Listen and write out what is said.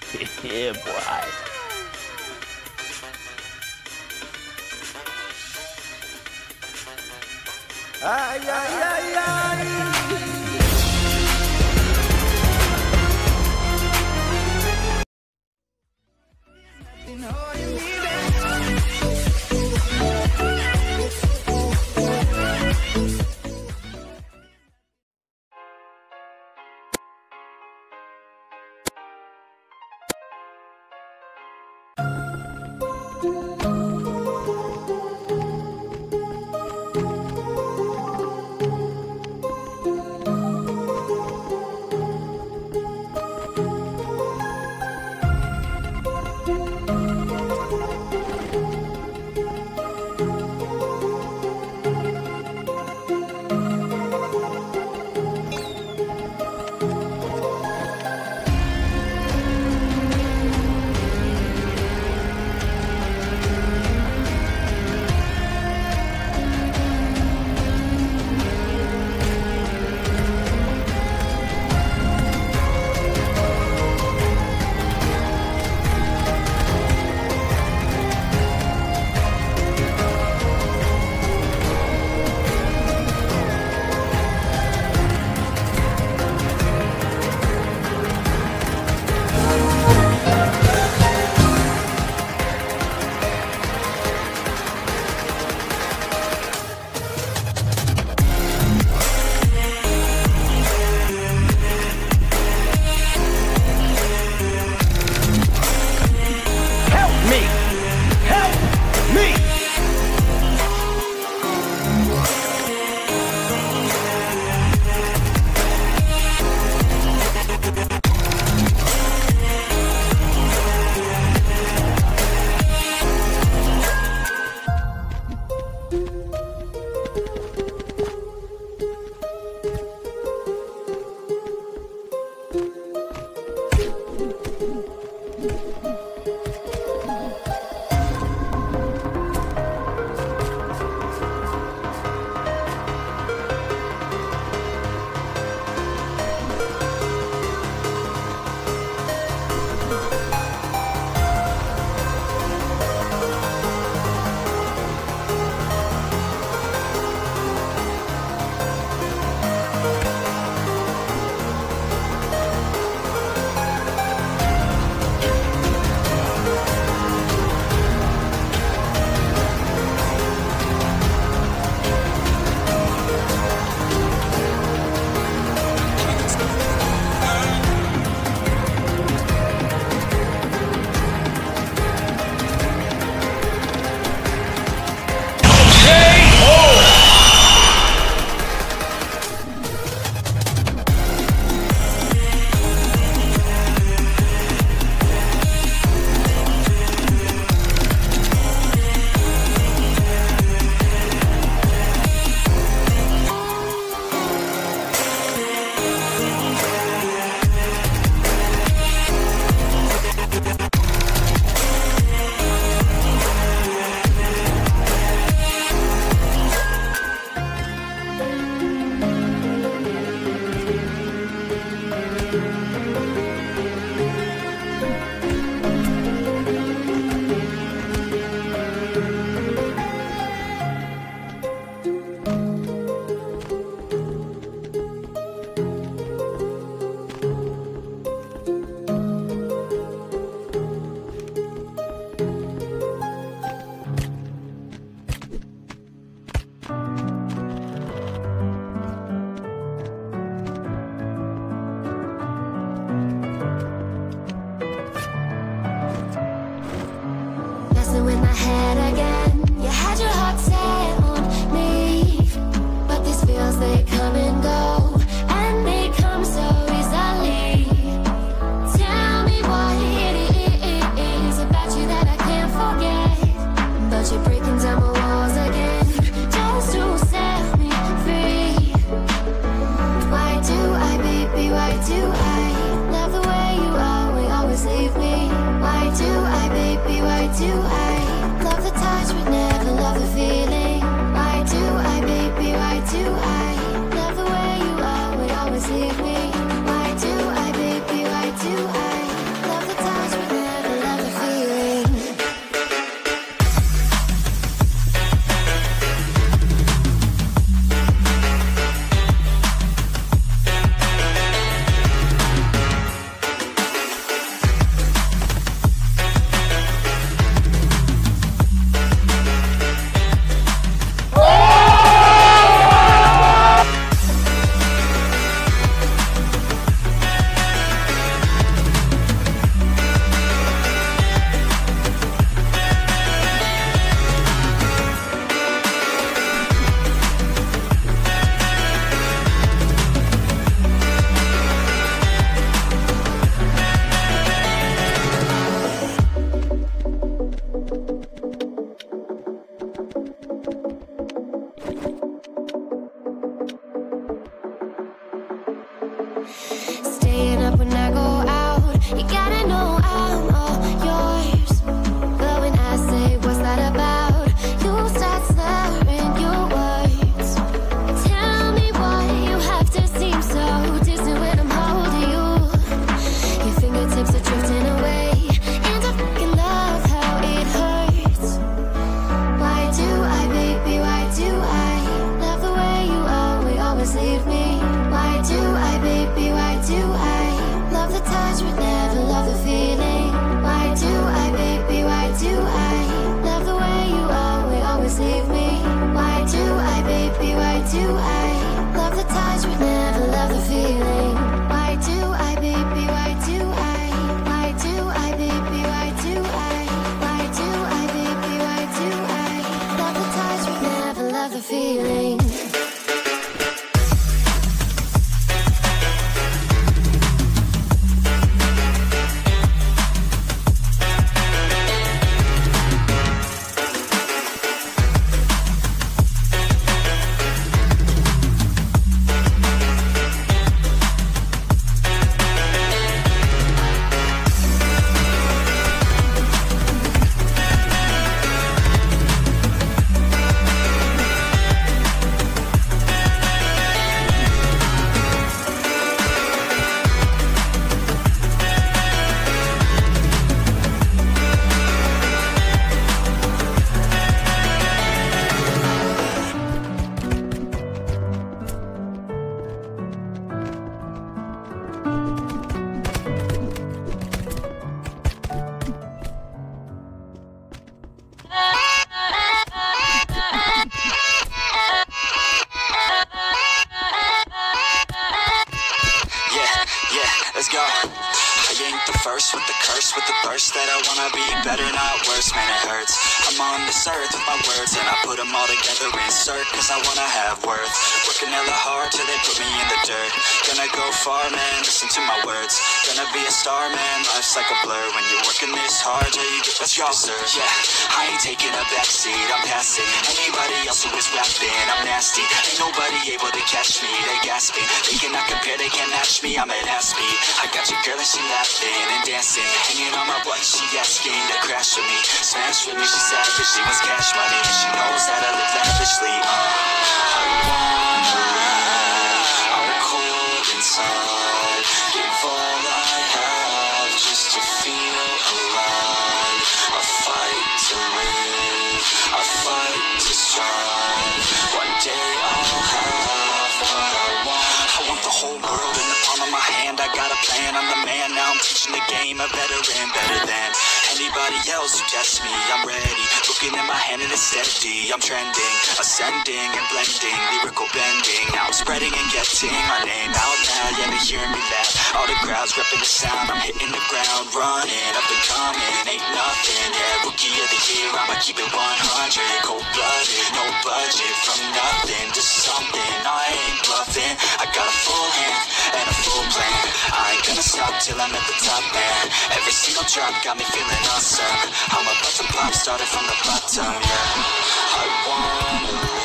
Yeah, boy. Ay, ay, ay, ay. Leave me. Why do I, baby? Why do I love the time? Staying up when I go out, you gotta know I'm all yours. But when I say what's that about, you start slurring your words. Tell me why you have to seem so distant when I'm holding you. Your fingertips are drifting away, and I fucking love how it hurts. Why do I, baby, why do I love the way you always leave me? Why do I, baby, why do I love the touch but never love the feeling? Why do I, baby, why do I love the way you always leave me? Why do I, baby, why do I love the touch but never love the feeling? Why do I, baby, why do I? Why do I, baby, why do I? Why do I, baby, why do I love the touch but never love the feeling? Let's go. I ain't the first with the curse, with the thirst that I wanna be better, not worse, man, it hurts. I'm on this earth with my words, and I put them all together, insert, cause I wanna have worth. Working hella hard till they put me in the dirt. Gonna go far, man, listen to my words. Gonna be a star, man, life's like a blur. When you're working this hard, yeah, you get what you deserve. Yeah, I ain't taking a backseat, I'm passing anybody else who is rapping. I'm nasty, ain't nobody able to catch me. They gasping, they cannot compare, they can't match me. I'm at half speed. I got your girl and she laughing and dancing, hanging on my butt, she asking to crash with me. Smash with me, she savage, she wants cash money, and she knows that I live lavishly. I wanna live, I'm cold inside. Give all I have just to feel alive. I fight to live, I fight to strive. One day I'll have what I want. I want the whole world in the palm of my hand. I got a plan, I'm the man. Now I'm teaching the game, a veteran, better than anybody else who tests me. I'm ready, looking at my hand and it's steady. I'm trending, ascending and blending, lyrical bending. Now I'm spreading and getting my name out now. Yeah, they hearing me laugh. All the crowds repping the sound. I'm hitting the ground, running, up and coming, ain't nothing. Yeah, rookie of the year, I'ma keep it 100. Cold-blooded, no budget, from nothing to something. I ain't bluffing, I got a full hand and a full plan. I ain't gonna stop till I'm at the top, man. Every single drop got me feeling awesome. I'm about to pop, started from the bottom, yeah. I wanna